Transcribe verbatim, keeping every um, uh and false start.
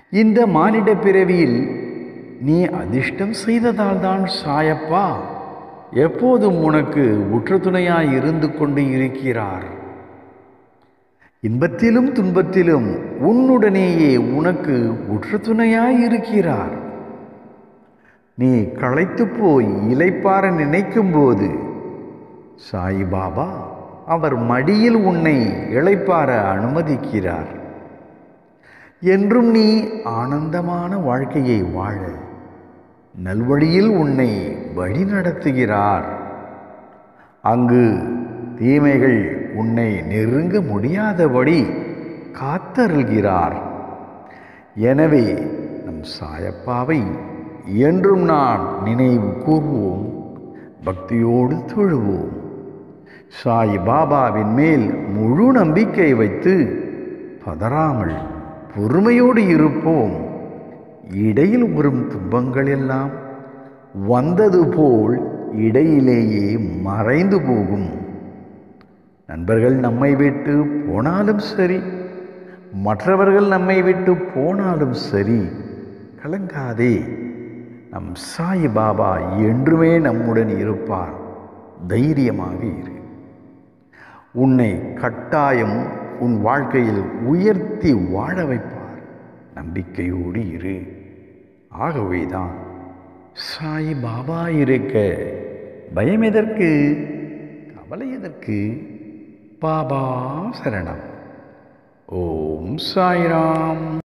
இந்த மானிட பிறவியில் நீ அதிர்ஷ்டம் செய்ததால் தான் சாயப்பா எப்போதும் உனக்கு உற்ற துணையாய் இருந்து கொண்டு இருக்கிறார். இன்பத்திலும் துன்பத்திலும் உன்னுடனேயே உனக்கு உற்ற துணையாய் இருக்கிறார். நீ களைத்து போய் இளைப்பாற நினைக்கும் போது சாய்பாபா அவர் மடியில் உன்னை இளைப்பாற அனுமதிக்கிறார். என்றும் நீ ஆனந்தமான வாழ்க்கையை வாழ நல்வழியில் உன்னை வழி நடத்துகிறார். அங்கு தீமைகள் உன்னை நெருங்க முடியாதபடி காத்தருள்கிறார். எனவே நம் சாயப்பாவை என்றும் நான் நினைவு கூர்வோம், பக்தியோடு தொழுவோம். சாய் பாபாவின் மேல் முழு நம்பிக்கை வைத்து பதறாமல் பொறுமையோடு இருப்போம். இடையில் வரும் துன்பங்கள் எல்லாம் வந்தது போல் இடையிலேயே மறைந்து போகும். நண்பர்கள் நம்மை விட்டு போனாலும் சரி, மற்றவர்கள் நம்மை விட்டு போனாலும் சரி, கலங்காதே. நம் சாய் பாபா என்றுமே நம்முடன் இருப்பார். தைரியமாக இரு. உன்னை கட்டாயம் உன் வாழ்க்கையில் உயர்த்தி வாழ வைப்பார். நம்பிக்கையோடு இரு. ஆகவேதான் சாய் பாபா இருக்க பயம் எதற்கு, கவலை எதற்கு? பாபா சரணம். ஓம் சாய்ராம்.